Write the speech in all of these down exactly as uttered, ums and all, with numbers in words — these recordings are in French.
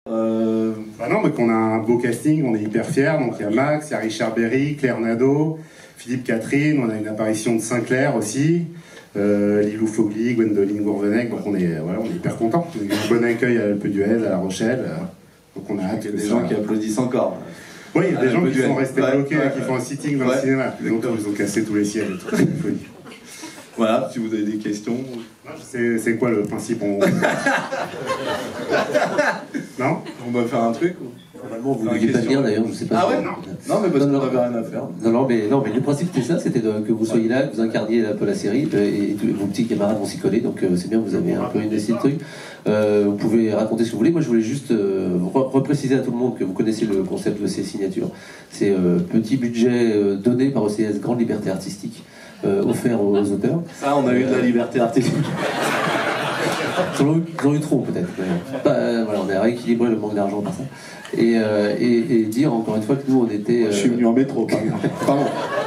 Euh... Bah non, mais qu'on a un beau casting, on est hyper fiers. Donc il y a Max, il y a Richard Berry, Claire Nadeau, Philippe Catherine, on a une apparition de Sinclair aussi, euh, Lilou Fogli, Gwendoline Gourvenec, donc on est, voilà, on est hyper contents. On a eu un bon accueil à l'Alpe d'Huez, à La Rochelle, donc on a hâte. Il y a des gens qui applaudissent encore. Oui, il y a des gens qui sont restés ouais, bloqués, ouais, qui font un sitting dans ouais, le cinéma. Ils ont, ils ont cassé tous les sièges et tout. Voilà, si vous avez des questions. C'est quoi le principe? On... Non? On va faire un truc ou... Normalement, vous ne vouliez pas dire d'ailleurs, je sais pas. Ah ouais, non. Non, mais parce qu'on n'avait rien à faire. Non, non, mais, non, mais le principe c'était ça, c'était que vous soyez là, que vous incarniez un peu la série, et, et tous vos petits camarades vont s'y coller, donc euh, c'est bien, vous avez un peu une essai de truc. Euh, vous pouvez raconter ce que vous voulez. Moi, je voulais juste euh, repréciser à tout le monde que vous connaissez le concept de ces signatures. C'est euh, petit budget euh, donné par O C S, grande liberté artistique, euh, offert aux, aux auteurs. Ça, on a eu de la liberté artistique. Ils ont eu, ils ont eu trop peut-être. Euh, voilà, on a rééquilibré le manque d'argent par ça. Et, euh, et, et dire encore une fois que nous on était. Euh... Je suis venu en métro, par exemple. Pardon.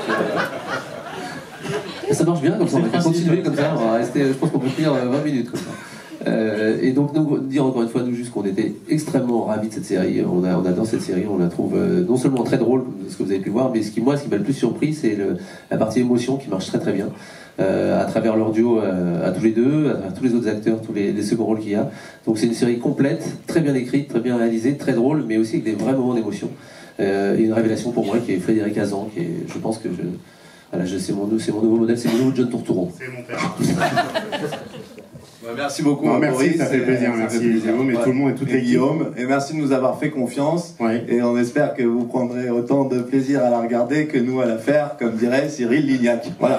Ça marche bien comme ça, on va continuer comme ça, on va rester, je pense qu'on peut tenir vingt minutes comme ça. Euh, et donc nous, dire encore une fois nous juste qu'on était extrêmement ravis de cette série, on, a, on adore cette série, on la trouve euh, non seulement très drôle, ce que vous avez pu voir, mais ce qui moi ce qui m'a le plus surpris c'est le, la partie émotion qui marche très très bien. Euh, à travers leur duo euh, à tous les deux, à travers tous les autres acteurs, tous les, les seconds rôles qu'il y a. Donc c'est une série complète, très bien écrite, très bien réalisée, très drôle, mais aussi avec des vrais moments d'émotion. Euh, et une révélation pour moi qui est Frédéric Hazan, qui est, je pense que je, voilà, je, c'est mon, c'est mon nouveau modèle, c'est le nouveau John Turturro. C'est mon père. Merci beaucoup. Non, merci, Boris, ça fait plaisir, ça merci fait plaisir. Guillaume et ouais. tout le monde et toute et l'équipe. Guillaume, et merci de nous avoir fait confiance. Ouais. Et on espère que vous prendrez autant de plaisir à la regarder que nous à la faire, comme dirait Cyril Lignac. Voilà.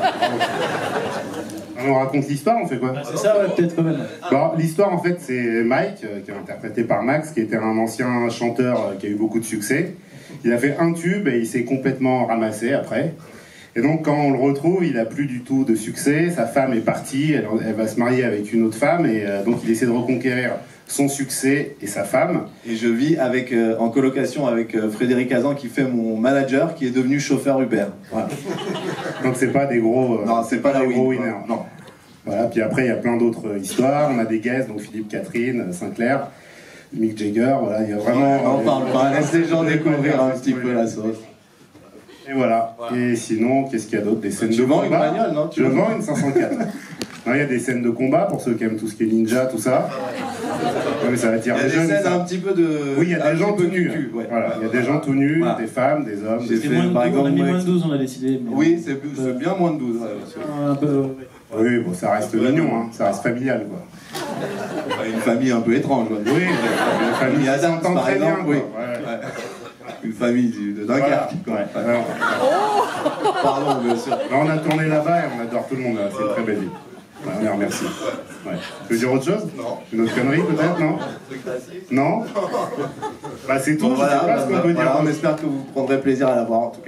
On raconte l'histoire, on fait quoi? Ah, c'est ça, ouais, peut-être quand même. Bon, l'histoire en fait c'est Mike, euh, qui est interprété par Max, qui était un ancien chanteur euh, qui a eu beaucoup de succès. Il a fait un tube et il s'est complètement ramassé après. Et donc quand on le retrouve, il a plus du tout de succès, sa femme est partie, elle, elle va se marier avec une autre femme et euh, donc il essaie de reconquérir son succès et sa femme. Et je vis avec, euh, en colocation avec euh, Frédéric Hazan qui fait mon manager, qui est devenu chauffeur Uber. Voilà. Donc c'est pas des gros, euh, non, c'est pas, pas des la gros win, winners. Non. Voilà, puis après il y a plein d'autres histoires, on a des guests, donc Philippe Catherine, Sinclair, Mick Jagger, voilà, il y a vraiment... On parle pas, laisse les gens découvrir un petit peu la sauce. Et voilà. voilà. Et sinon, qu'est-ce qu'il y a d'autre? Des scènes tu de vends combat. Une bagnole, non tu Je vends une cinq cent quatre. Non, il y a des scènes de combat pour ceux qui aiment tout ce qui est ninja, tout ça. Ouais, mais ça attire il y a des, des jeunes, scènes ça. un petit peu de. Oui, il y a des gens tout nus. Cul, ouais. Voilà, il y a des gens tout nus, voilà. Des femmes, des hommes. Des fait, moins de par exemple, on a mis moins de douze, on a décidé. Mais oui, c'est euh, bien moins de douze. Ouais, un peu. Ouais. Oui, bon, ça reste mignon, hein. Ça reste familial, quoi. Une famille un peu étrange. Ouais. Oui, une famille à s'entend très bien, oui. Ouais. Ouais. Une famille de Dunkerque. Voilà. Ouais. Ouais. Pardon, bien sûr. Là, on a tourné là-bas et on adore tout le monde. C'est une très belle ville. Ouais, on les remercie. Ouais. Tu veux dire autre chose? Non. Une autre connerie peut-être, non? Non. Bah c'est tout, Bon, je voilà, sais pas ce qu'on bah, peut voilà, dire. On espère que vous prendrez plaisir à la voir en tout cas.